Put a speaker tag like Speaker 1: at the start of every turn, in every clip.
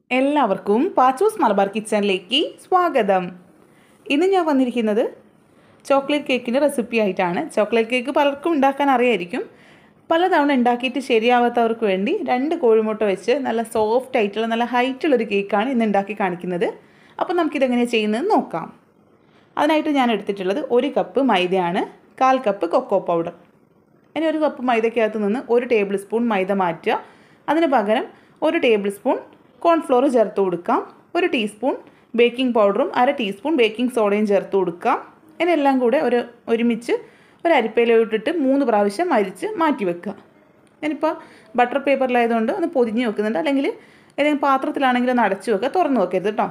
Speaker 1: എല്ലാവർക്കും പാച്ചൂസ് മലബാർ കിച്ചണിലേക്ക് സ്വാഗതം. ഇന്ന് ഞാൻ വന്നിരിക്കുന്നത് ചോക്ലേറ്റ് കേക്കിൻ്റെ റെസിപ്പി ആയിട്ടാണ്. ചോക്ലേറ്റ് കേക്ക് പലർക്കും ഉണ്ടാക്കാൻ അറിയായിരിക്കും. പലതവണ ഉണ്ടാക്കിയിട്ട് ശരിയാവാത്തവർക്ക് വേണ്ടി 2 കോഴിമുട്ട വെച്ച് നല്ല സോഫ്റ്റ് ആയിട്ടുള്ള നല്ല ഹൈറ്റുള്ളൊരു കേക്കാണ് ഇന്ന് ഉണ്ടാക്കി കാണിക്കുന്നത്. അപ്പോൾ നമുക്കിതെങ്ങനെയാണ് ചെയ്യുന്നതെന്ന് നോക്കാം. അതിനായിട്ട് ഞാൻ എടുത്തിട്ടുള്ളത് 1 കപ്പ് മൈദയാണ്, 1/4 കപ്പ് കൊക്കോ പൗഡർ. ഇനി 1 കപ്പ് മൈദയ്ക്കകത്ത് നിന്ന് 1 ടേബിൾ സ്പൂൺ മൈദ മാറ്റുക. അതിന് പകരം 1 ടേബിൾ സ്പൂൺ കോൺഫ്ലോർ ചേർത്ത് കൊടുക്കാം. 1 ടീസ്പൂൺ ബേക്കിംഗ് പൗഡറും 1/2 ടീസ്പൂൺ ബേക്കിംഗ് സോഡയും ചേർത്ത് കൊടുക്കാം. ഇതിനെല്ലാം കൂടെ ഒരുമിച്ച് ഒരു അരിപ്പയിലോട്ടിട്ട് 3 പ്രാവശ്യം അരിച്ച് മാറ്റി വെക്കുക. ഞാനിപ്പോൾ ബട്ടർ പേപ്പറിലായതുകൊണ്ട് ഒന്ന് പൊതിഞ്ഞ് വെക്കുന്നുണ്ട്, അല്ലെങ്കിൽ ഏതെങ്കിലും പാത്രത്തിലാണെങ്കിൽ ഒന്ന് അടച്ചു വെക്കുക, തുറന്ന് വെക്കരുത് കേട്ടോ.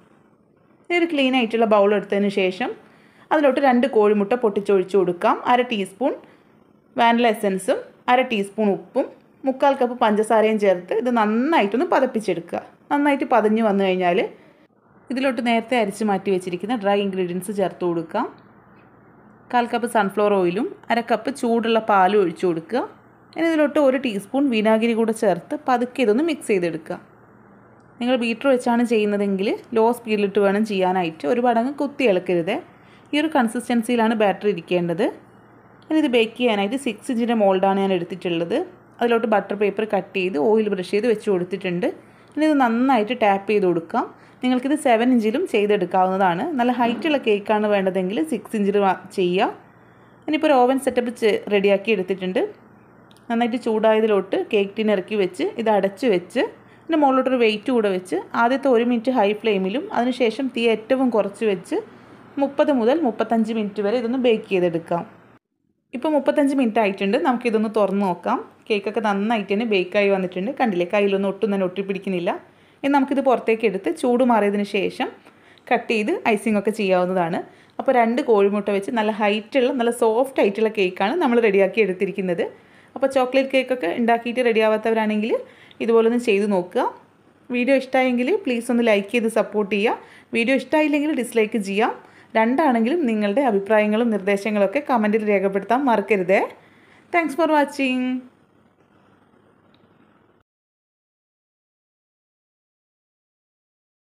Speaker 1: ഇനി ഒരു ക്ലീൻ ആയിട്ടുള്ള ബൗൾ എടുത്തതിന് ശേഷം അതിലോട്ട് 2 കോഴിമുട്ട പൊട്ടിച്ചൊഴിച്ച് കൊടുക്കാം. 1/2 ടീസ്പൂൺ വാനില എസൻസും 1/2 ടീസ്പൂൺ ഉപ്പും 1/4 കപ്പ് പഞ്ചസാരയും ചേർത്ത് ഇത് നന്നായിട്ടൊന്ന് പതപ്പിച്ചെടുക്കുക. നന്നായിട്ട് പതഞ്ഞ് വന്നു കഴിഞ്ഞാൽ ഇതിലോട്ട് നേരത്തെ അരിച്ച് മാറ്റി വെച്ചിരിക്കുന്ന ഡ്രൈ ഇൻഗ്രീഡിയൻസ് ചേർത്ത് കൊടുക്കാം. 1/4 കപ്പ് സൺഫ്ലവർ ഓയിലും 1/2 കപ്പ് ചൂടുള്ള പാലും ഒഴിച്ചു കൊടുക്കുക. ഇനി ഇതിലോട്ട് 1 ടീസ്പൂൺ വിനാഗിരി കൂടെ ചേർത്ത് പതുക്കെ ഇതൊന്ന് മിക്സ് ചെയ്തെടുക്കുക. നിങ്ങൾ ബീറ്റർ വെച്ചാണ് ചെയ്യുന്നതെങ്കിൽ ലോ സ്പീഡിലിട്ട് വേണം ചെയ്യാനായിട്ട്, ഒരുപാടങ്ങ് കുത്തി ഇളക്കരുത്. ഈ ഒരു കൺസിസ്റ്റൻസിയിലാണ് ബാറ്റർ ഇരിക്കേണ്ടത്. ഇനി ഇത് ബേക്ക് ചെയ്യാനായിട്ട് 6 ഇഞ്ചിൻ്റെ മോൾഡാണ് ഞാൻ എടുത്തിട്ടുള്ളത്. അതിലോട്ട് ബട്ടർ പേപ്പർ കട്ട് ചെയ്ത് ഓയിൽ ബ്രഷ് ചെയ്ത് വെച്ച് കൊടുത്തിട്ടുണ്ട്. ഇനി ഇത് നന്നായിട്ട് ടാപ്പ് ചെയ്ത് കൊടുക്കാം. നിങ്ങൾക്കിത് 7 ഇഞ്ചിലും ചെയ്തെടുക്കാവുന്നതാണ്. നല്ല ഹൈറ്റുള്ള കേക്കാണ് വേണ്ടതെങ്കിൽ 6 ഇഞ്ചിൽ ചെയ്യുക. ഇനിയിപ്പോൾ ഒരു ഓവൻ സെറ്റപ്പ് റെഡിയാക്കി എടുത്തിട്ടുണ്ട്. നന്നായിട്ട് ചൂടായതിലോട്ട് കേക്ക് ടിൻ ഇറക്കി വെച്ച് ഇത് അടച്ച് വെച്ച് ഇതിൻ്റെ മുകളിലോട്ടൊരു വെയിറ്റ് കൂടെ വെച്ച് ആദ്യത്തെ 1 മിനിറ്റ് ഹൈ ഫ്ലെയിമിലും അതിനുശേഷം തീ ഏറ്റവും കുറച്ച് വെച്ച് 30 മുതൽ 35 മിനിറ്റ് വരെ ഇതൊന്ന് ബേക്ക് ചെയ്തെടുക്കാം. ഇപ്പോൾ 35 മിനിറ്റ് ആയിട്ടുണ്ട്. നമുക്കിതൊന്ന് തുറന്ന് നോക്കാം. കേക്കൊക്കെ നന്നായിട്ട് തന്നെ ബേക്കായി വന്നിട്ടുണ്ട്. കണ്ടില്ലേ, കയ്യിലൊന്നും ഒട്ടും തന്നെ ഒട്ടിപ്പിടിക്കുന്നില്ല. ഇനി നമുക്കിത് പുറത്തേക്ക് എടുത്ത് ചൂട് മാറിയതിന് ശേഷം കട്ട് ചെയ്ത് ഐസിംഗ് ഒക്കെ ചെയ്യാവുന്നതാണ്. അപ്പോൾ 2 കോഴിമുട്ട വെച്ച് നല്ല ഹൈറ്റുള്ള നല്ല സോഫ്റ്റ് ആയിട്ടുള്ള കേക്കാണ് നമ്മൾ റെഡിയാക്കി എടുത്തിരിക്കുന്നത്. അപ്പോൾ ചോക്ലേറ്റ് കേക്കൊക്കെ ഉണ്ടാക്കിയിട്ട് റെഡിയാവാത്തവരാണെങ്കിൽ ഇതുപോലൊന്ന് ചെയ്ത് നോക്കുക. വീഡിയോ ഇഷ്ടമായെങ്കിൽ പ്ലീസ് ഒന്ന് ലൈക്ക് ചെയ്ത് സപ്പോർട്ട് ചെയ്യുക. വീഡിയോ ഇഷ്ടമായില്ലെങ്കിൽ ഡിസ്ലൈക്ക് ചെയ്യാം. രണ്ടാണെങ്കിലും നിങ്ങളുടെ അഭിപ്രായങ്ങളും നിർദ്ദേശങ്ങളൊക്കെ കമൻറ്റിൽ രേഖപ്പെടുത്താൻ മറക്കരുതേ. Thanks for watching.